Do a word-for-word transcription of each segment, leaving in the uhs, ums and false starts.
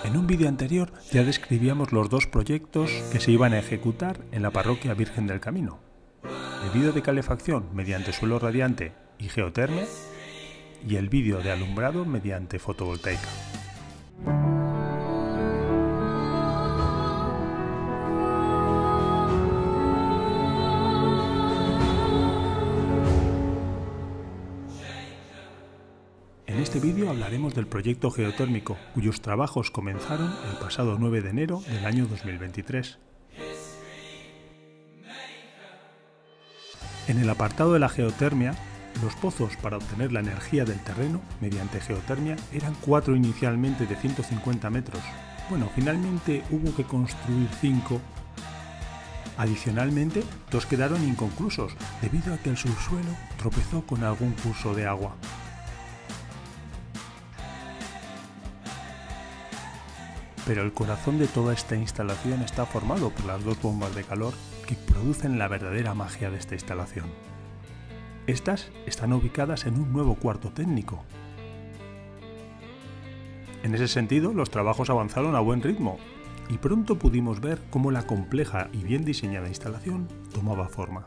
En un vídeo anterior ya describíamos los dos proyectos que se iban a ejecutar en la parroquia Virgen del Camino: el vídeo de calefacción mediante suelo radiante y geotermia y el vídeo de alumbrado mediante fotovoltaica. En este vídeo hablaremos del proyecto geotérmico, cuyos trabajos comenzaron el pasado nueve de enero del año dos mil veintitrés. En el apartado de la geotermia, los pozos para obtener la energía del terreno mediante geotermia eran cuatro inicialmente de ciento cincuenta metros. Bueno, finalmente hubo que construir cinco. Adicionalmente, dos quedaron inconclusos debido a que el subsuelo tropezó con algún curso de agua. Pero el corazón de toda esta instalación está formado por las dos bombas de calor que producen la verdadera magia de esta instalación. Estas están ubicadas en un nuevo cuarto técnico. En ese sentido, los trabajos avanzaron a buen ritmo y pronto pudimos ver cómo la compleja y bien diseñada instalación tomaba forma.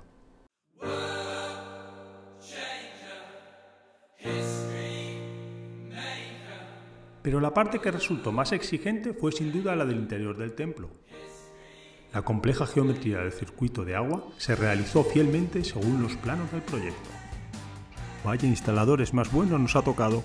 Pero la parte que resultó más exigente fue sin duda la del interior del templo. La compleja geometría del circuito de agua se realizó fielmente según los planos del proyecto. Vaya instaladores más buenos nos ha tocado.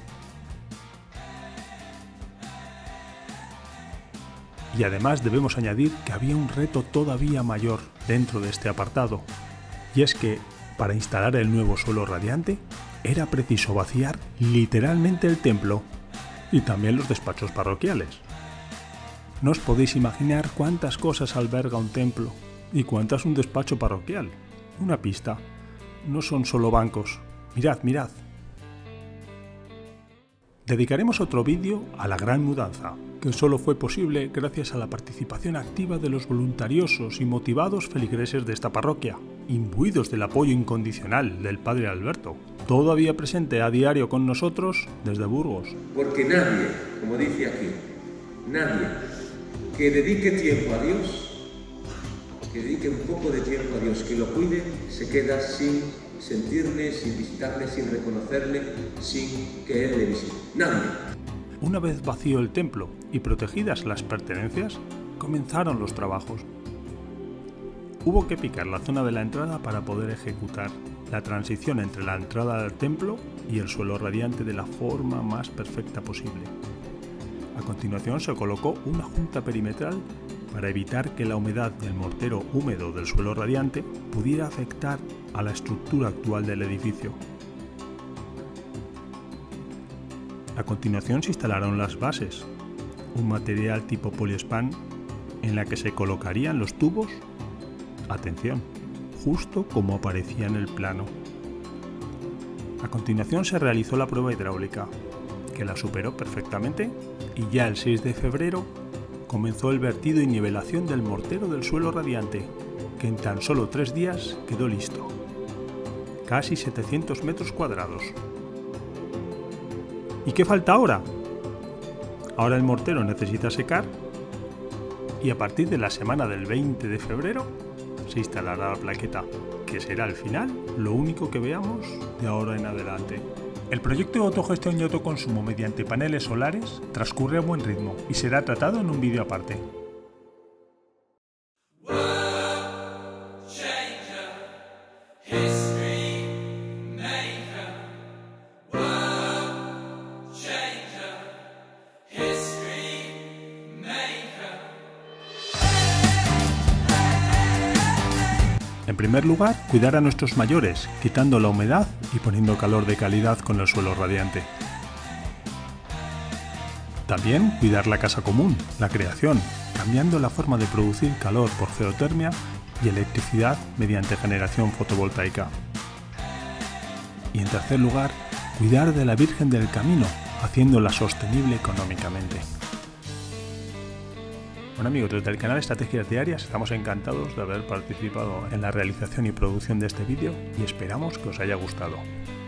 Y además debemos añadir que había un reto todavía mayor dentro de este apartado, y es que para instalar el nuevo suelo radiante era preciso vaciar literalmente el templo y también los despachos parroquiales. No os podéis imaginar cuántas cosas alberga un templo y cuántas un despacho parroquial. Una pista: no son solo bancos. Mirad, mirad. Dedicaremos otro vídeo a la gran mudanza, que solo fue posible gracias a la participación activa de los voluntariosos y motivados feligreses de esta parroquia, imbuidos del apoyo incondicional del Padre Alberto, todavía presente a diario con nosotros desde Burgos. Porque nadie, como dice aquí, nadie que dedique tiempo a Dios, que dedique un poco de tiempo a Dios, que lo cuide, se queda sin sentirle, sin visitarle, sin reconocerle, sin que Él le visite. Nadie. Una vez vacío el templo y protegidas las pertenencias, comenzaron los trabajos. Hubo que picar la zona de la entrada para poder ejecutar la transición entre la entrada del templo y el suelo radiante de la forma más perfecta posible. A continuación se colocó una junta perimetral para evitar que la humedad del mortero húmedo del suelo radiante pudiera afectar a la estructura actual del edificio. A continuación se instalaron las bases, un material tipo poliespan en la que se colocarían los tubos, atención, justo como aparecía en el plano. A continuación se realizó la prueba hidráulica, que la superó perfectamente, y ya el seis de febrero comenzó el vertido y nivelación del mortero del suelo radiante, que en tan solo tres días quedó listo. Casi setecientos metros cuadrados. ¿Y qué falta ahora? Ahora el mortero necesita secar y a partir de la semana del veinte de febrero se instalará la plaqueta, que será al final lo único que veamos de ahora en adelante. El proyecto de autogestión y autoconsumo mediante paneles solares transcurre a buen ritmo y será tratado en un vídeo aparte. En primer lugar, cuidar a nuestros mayores, quitando la humedad y poniendo calor de calidad con el suelo radiante. También cuidar la casa común, la creación, cambiando la forma de producir calor por geotermia y electricidad mediante generación fotovoltaica. Y en tercer lugar, cuidar de la Virgen del Camino, haciéndola sostenible económicamente. Bueno amigos, desde el canal Estrategias Diarias estamos encantados de haber participado en la realización y producción de este vídeo y esperamos que os haya gustado.